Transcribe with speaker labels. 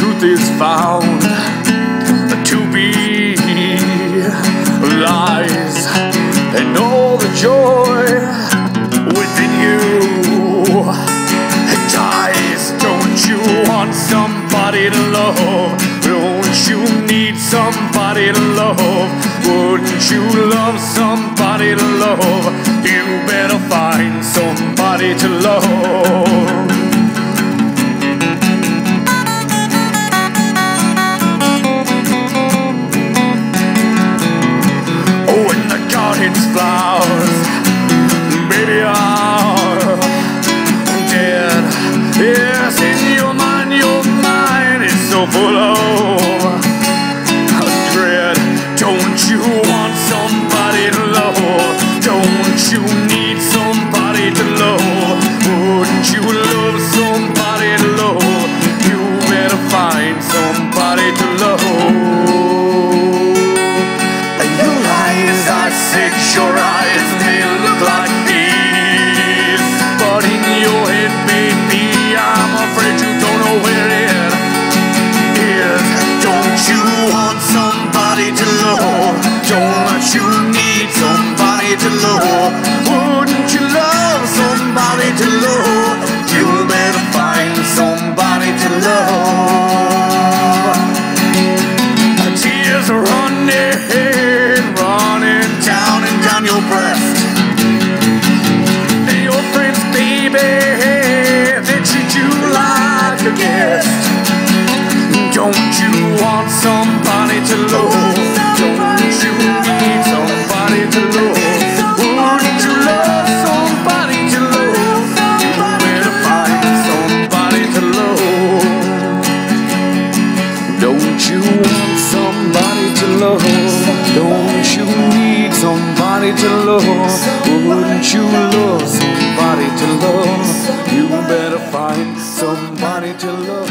Speaker 1: truth is found to be lies, and all the joy within you dies. Don't you want somebody to love? Don't you need somebody to love? Wouldn't you love somebody to love? You better find somebody to love. Flowers, baby, are dead. Yes, in your mind is so full of dread. Don't you want somebody to love? Don't you need somebody to love? Wouldn't you love somebody to love? You better find somebody to love. Your eyes may look like these, but in your head, baby, I'm afraid you don't know where it is. Don't you want somebody to love? Don't you need somebody to love? Wouldn't you love somebody to love? You better find somebody to love. Tears are running down your breast. Your friends, baby, they treat you like a guest. Don't you want somebody to love? Don't you need somebody to love? Wouldn't you love somebody to love? You better find somebody to love. Don't you want somebody to love? Don't you need somebody to love? Wouldn't you love somebody to love? You better find somebody to love.